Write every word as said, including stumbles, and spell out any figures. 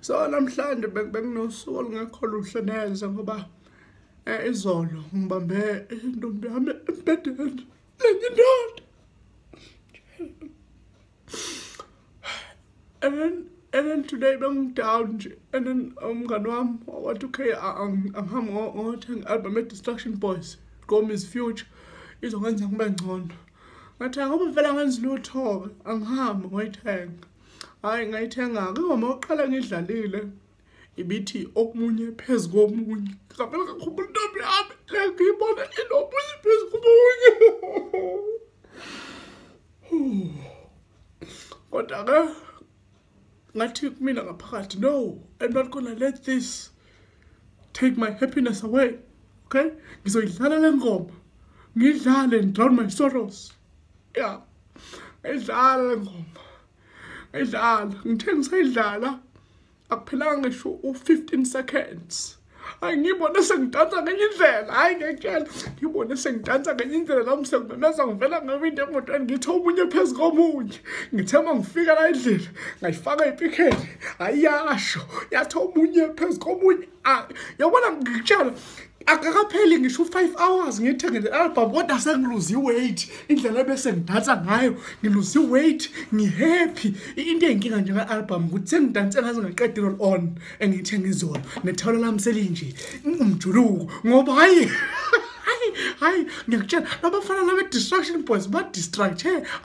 So namhlanje benginosuku olungekho luhle neze ngoba izolo ngibambe intombi yami embedeni lenye indoda. And then and then today beng down nje, and then umngani wami wathi okay angihamba ngothenga album e-Distraction Boys, Gomi's Future izokwenza kube ngcono. Ngathi ngoba vele ngenza lutho angihambe ngoyithenga. Hayi ngayithenga-ke ngoma oqala ngidlalile ibithi omunye phezu komunye. Ngavele ngakhumbula intombi yami le ngiyibona inomunye phezu komunye. Kodwa-ke ngathi kumina ngaphakathi, no, I'm not gonna let this take my happiness away. Okay? Ngizoyidlala le ngoma. Ngidlale and drown my sorrows. Yeah. Ngidlala le ngoma. Ngidlala. Ngithe ngisayidlala akuphelanga ngisho u-fifteen seconds. Hayi ngibone sengidansa ngenye indlela. Hayi ngiyakutshela. Ngibone sengidansa ngenye indlela nami sengimemeza ngivela ngewindi emotweni ngithi omunye phezu komunye. Ngithe uma ngifika la endlini ngayifaka ipikeni. Hayi yasho. Yathi omunye phezu komunye. Yabona ngikutshela akakapheli ngisho five hours ngithenge le album kodwa sengiluze iweight. Indlela bese ngidansa ngayo ngiluze iweight, ngihappy. Into enkinga nje nge-album ukuthi sengidanse ngaze ngaqedile on engithenga izolo. Nethawula lami selinje umjuluko ngoba hayi hayi ngiyakutshela abafana labe Distraction Boys ba distract